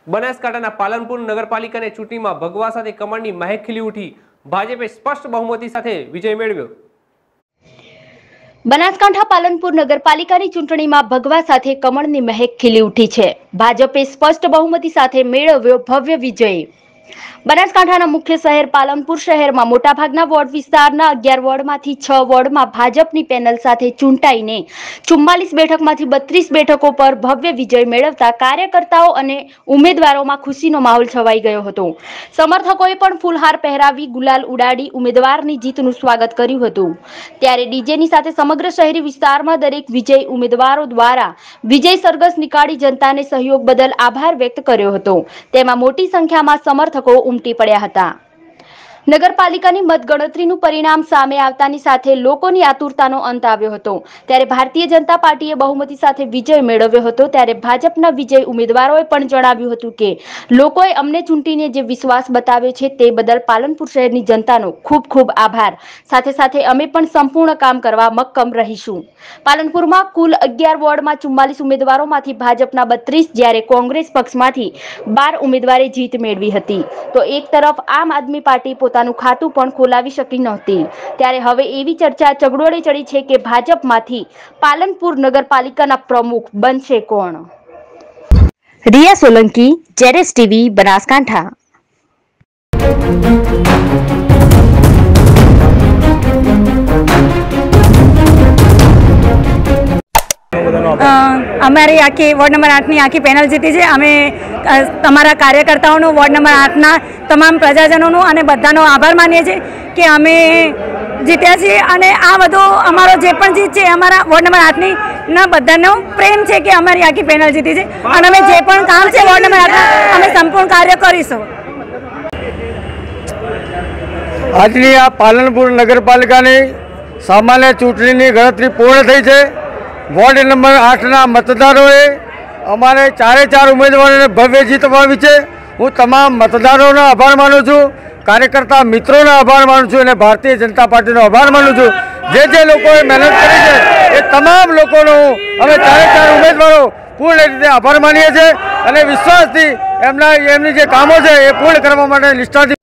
બનાસકાંઠાના પાલનપુર નગરપાલિકાની ચૂંટણીમાં ભગવા સાથે કમળની મહેક ખીલી ઉઠી। ભાજપે સ્પષ્ટ બહુમતી સાથે વિજય મેળવ્યો। બનાસકાંઠા પાલનપુર નગરપાલિકાની ચૂંટણીમાં ભગવા સાથે કમળની મહેક ખીલી ઉઠી છે। ભાજપે સ્પષ્ટ બહુમતી સાથે મેળવ્યો ભવ્ય વિજય। બનાસકાંઠાના મુખ્ય શહેર પાલનપુર શહેરમાં મોટાભાગના વોર્ડ વિસ્તારના 11 વોર્ડમાંથી 6 વોર્ડમાં ભાજપની પેનલ સાથે ચૂંટાઈને 44 બેઠકમાંથી 32 બેઠકો પર ભવ્ય વિજય મેળવતા કાર્યકર્તાઓ અને ઉમેદવારોમાં ખુશીનો માહોલ છવાઈ ગયો હતો। સમર્થકોએ પણ ફૂલહાર પહેરાવી ગુલાલ ઉડાડી ઉમેદવારની જીતનું સ્વાગત કર્યું હતું। ત્યારે ડીજેની સાથે સમગ્ર શહેરી વિસ્તારમાં દરેક વિજય ઉમેદવારો દ્વારા વિજય સરઘસ નીકાળી જનતાને સહયોગ બદલ આભાર વ્યક્ત કર્યો હતો। તેમાં મોટી સંખ્યામાં સમર્થકો ઉમટી પડ્યા હતા। નગરપાલિકાની મતગણતરીનું પરિણામ સામે આવતાની સાથે લોકોની આતુરતાનો અંત આવ્યો હતો। ત્યારે ભારતીય જનતા પાર્ટીએ બહુમતી સાથે વિજય મેળવ્યો હતો। ત્યારે ભાજપના વિજય ઉમેદવારોએ પણ જણાવ્યું હતું કે લોકોએ અમને ચૂંટીને જે વિશ્વાસ બતાવ્યો છે તે બદલ પાલનપુર શહેરની જનતાનો ખૂબ ખૂબ આભાર। સાથે સાથે અમે પણ સંપૂર્ણ કામ કરવા મક્કમ રહીશું। પાલનપુરમાં કુલ 11 વોર્ડમાં 44 ઉમેદવારોમાંથી ભાજપના 32 જ્યારે કોંગ્રેસ પક્ષમાંથી 12 ઉમેદવારે જીત મેળવી હતી। તો એક તરફ આમ આદમી પાર્ટી પોતાનું ખાતું પણ ખોલાવી શકી નહોતી। ત્યારે હવે એવી ચર્ચા ચગડોળે ચડી છે કે ભાજપમાંથી પાલનપુર નગરપાલિકાના પ્રમુખ બનશે કોણ? રિયા સોલંકી, જેરેસ ટીવી, બનાસકાંઠા। અમારી આખી વોર્ડ નંબર 8ની આખી પેનલ જીતી છે। અમે તમારા કાર્યકર્તાઓનો, વોર્ડ નંબર 8ના તમામ પ્રજાજનોનો અને બધાનો આભાર માનીએ છીએ કે અમે જીત્યા છીએ। અને આ બધો અમારો જે પણ જીત છે અમારા વોર્ડ નંબર 8ની ના બધાનો પ્રેમ છે કે અમારી આખી પેનલ જીતી છે અને અમે જે પણ કામ છે વોર્ડ નંબર 8ના અમે સંપૂર્ણ કાર્ય કરીશું। આજની આ પાલનપુર નગરપાલિકાની સામાન્ય ચૂંટણીની ગણતરી પૂર્ણ થઈ છે। વોર્ડ નંબર 8ના મતદારોએ અમારે 4 ઉમેદવારોને ભવ્ય જીત અપાવી છે। હું તમામ મતદારોનો આભાર માનું છું, કાર્યકર્તા મિત્રોનો આભાર માનું છું અને ભારતીય જનતા પાર્ટીનો આભાર માનું છું। જે લોકોએ મહેનત કરી છે એ તમામ લોકોનો અમે 4 ઉમેદવારો પૂર્ણ રીતે આભાર માનીએ છીએ અને વિશ્વાસથી એમની જે કામો છે એ પૂર્ણ કરવા માટે નિષ્ઠાથી